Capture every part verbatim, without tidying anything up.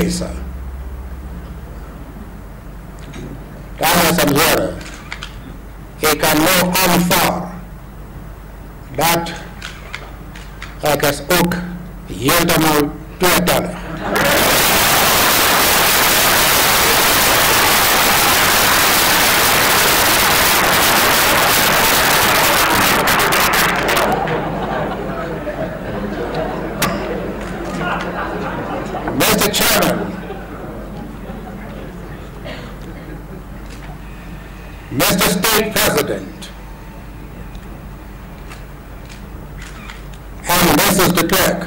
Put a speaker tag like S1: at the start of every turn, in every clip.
S1: Mesa. Dames en heren, ik kan nou aanvaar dat ik is ook helemaal tweetalig. Mister Chairman, Mister State President, and Missus de Klerk,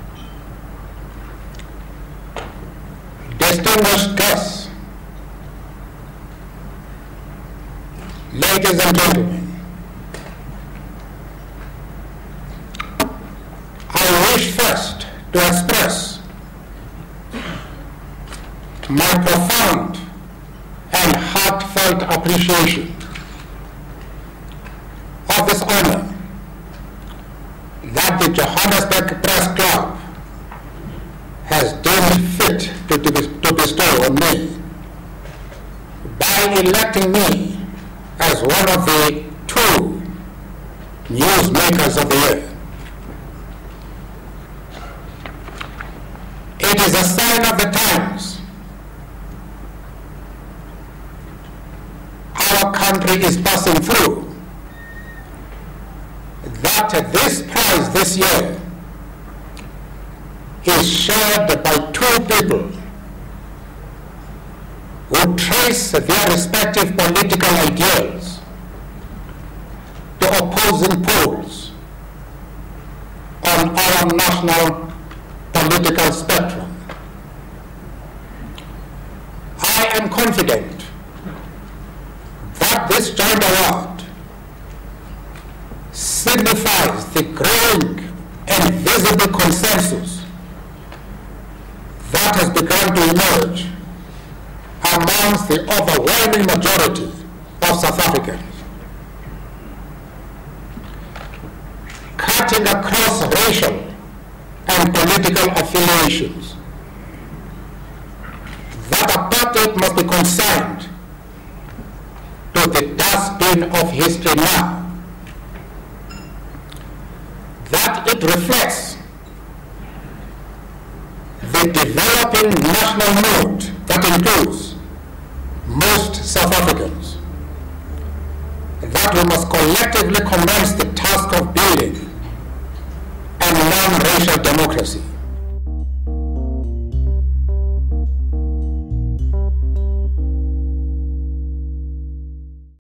S1: distinguished guests, ladies and gentlemen, I wish first to express my profound and heartfelt appreciation of this honor that the Johannesburg Press Club has deemed fit to, to, to bestow on me by electing me as one of the two newsmakers of the year. It is a sign of the times our country is passing through that this prize this year is shared by two people who trace their respective political ideals to opposing poles on our national political spectrum. I am confident that this joint award signifies the growing and visible consensus that has begun to emerge amongst the overwhelming majority of South Africans, cutting across racial and political affiliations, that apartheid must be consigned to the dustbin of history now, that it reflects the developing national mood that includes most South Africans, that we must collectively commence the task of building a non-racial democracy.